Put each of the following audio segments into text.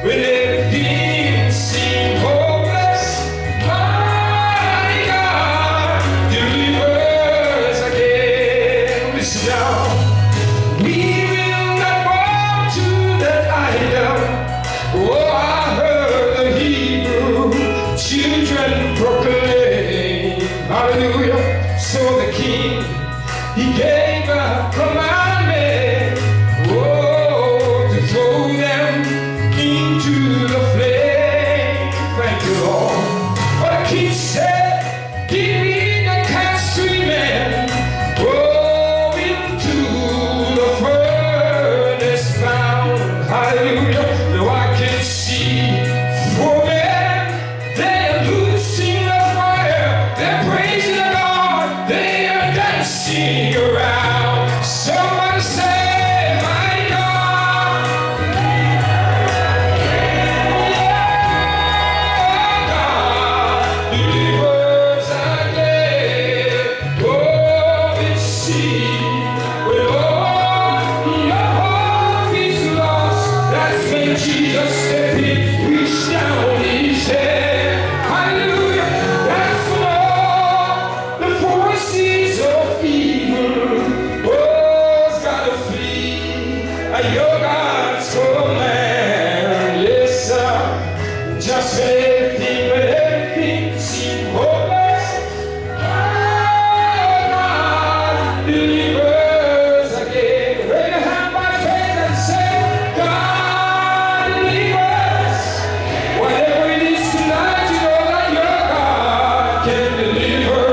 when everything seemed hopeless. My God delivers again. Listen now. We will not bow to that idol. Oh, I heard the Hebrew children proclaim. Hallelujah. So the king, he gave a commandment, oh, to throw them into the flame. Thank you, Lord. But the king said, give me the castrated, oh, into the furnace bound. Hallelujah. Now I can see 4 men, they're loosing the fire, they're praising the Lord, they are dancing around. Somebody say, my God, God delivers again. Oh, it seems when all your hope is lost, that's when Jesus stepped in, reached down his hand. Hallelujah. That's when all the forces of evil, oh's gotta flee at your God's command. Yes, sir. Just when everything seemed hopeless, God delivers again. Raise your hand by faith and say, God delivers. Whatever it is tonight, you know that your God can deliver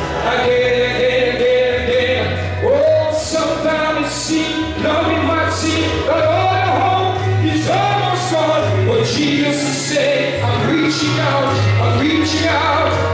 again. Oh, sometimes it seems, now it might seem that all the hope is almost gone. But Jesus is saying, I'm reaching out, I'm reaching out.